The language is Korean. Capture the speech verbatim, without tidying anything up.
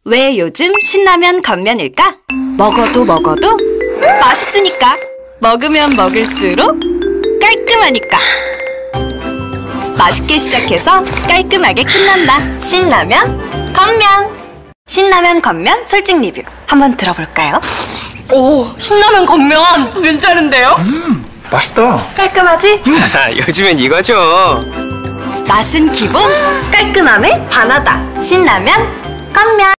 왜 요즘 신라면 건면일까? 먹어도 먹어도 맛있으니까. 먹으면 먹을수록 깔끔하니까. 맛있게 시작해서 깔끔하게 끝난다. 신라면 건면. 신라면 건면 솔직 리뷰 한번 들어볼까요? 오, 신라면 건면 괜찮은데요? 음, 맛있다. 깔끔하지? 요즘엔 이거죠. 맛은 기본, 깔끔함에 반하다. 신라면 건면.